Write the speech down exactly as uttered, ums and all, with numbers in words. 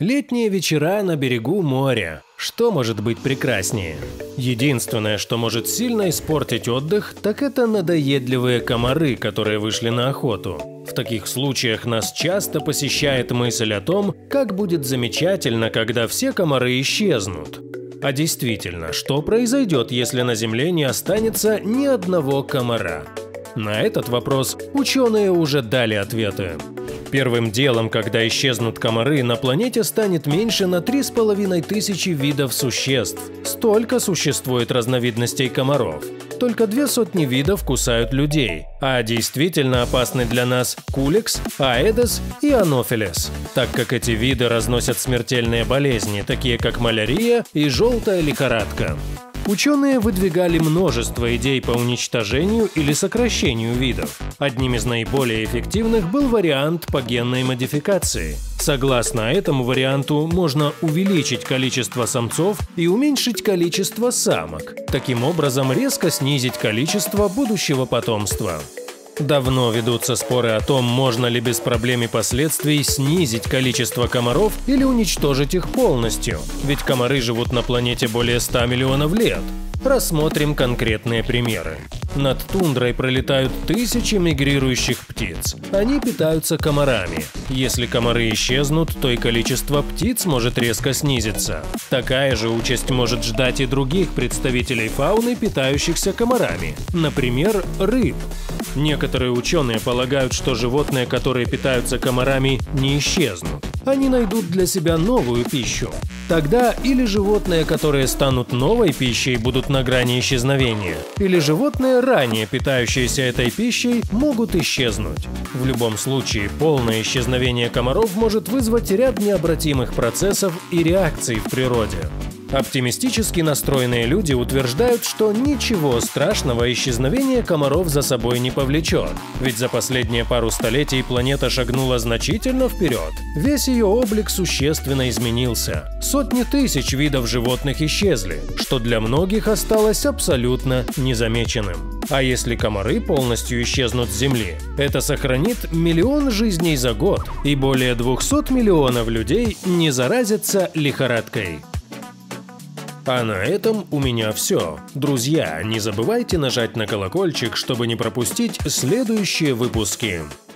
Летние вечера на берегу моря. Что может быть прекраснее? Единственное, что может сильно испортить отдых, так это надоедливые комары, которые вышли на охоту. В таких случаях нас часто посещает мысль о том, как будет замечательно, когда все комары исчезнут. А действительно, что произойдет, если на Земле не останется ни одного комара? На этот вопрос ученые уже дали ответы. Первым делом, когда исчезнут комары, на планете станет меньше на три с половиной тысячи видов существ. Столько существует разновидностей комаров. Только две сотни видов кусают людей, а действительно опасны для нас куликс, аэдес и анофилес, так как эти виды разносят смертельные болезни, такие как малярия и желтая лихорадка. Ученые выдвигали множество идей по уничтожению или сокращению видов. Одним из наиболее эффективных был вариант по генной модификации. Согласно этому варианту, можно увеличить количество самцов и уменьшить количество самок, таким образом резко снизить количество будущего потомства. Давно ведутся споры о том, можно ли без проблем и последствий снизить количество комаров или уничтожить их полностью, ведь комары живут на планете более ста миллионов лет. Рассмотрим конкретные примеры. Над тундрой пролетают тысячи мигрирующих птиц. Они питаются комарами. Если комары исчезнут, то и количество птиц может резко снизиться. Такая же участь может ждать и других представителей фауны, питающихся комарами, например, рыб. Некоторые ученые полагают, что животные, которые питаются комарами, не исчезнут. Они найдут для себя новую пищу. Тогда или животные, которые станут новой пищей, будут на грани исчезновения, или животные, ранее питающиеся этой пищей, могут исчезнуть. В любом случае, полное исчезновение комаров может вызвать ряд необратимых процессов и реакций в природе. Оптимистически настроенные люди утверждают, что ничего страшного исчезновение комаров за собой не повлечет, ведь за последние пару столетий планета шагнула значительно вперед. Весь ее облик существенно изменился. Сотни тысяч видов животных исчезли, что для многих осталось абсолютно незамеченным. А если комары полностью исчезнут с Земли, это сохранит миллион жизней за год, и более двухсот миллионов людей не заразятся лихорадкой. А на этом у меня все. Друзья, не забывайте нажать на колокольчик, чтобы не пропустить следующие выпуски.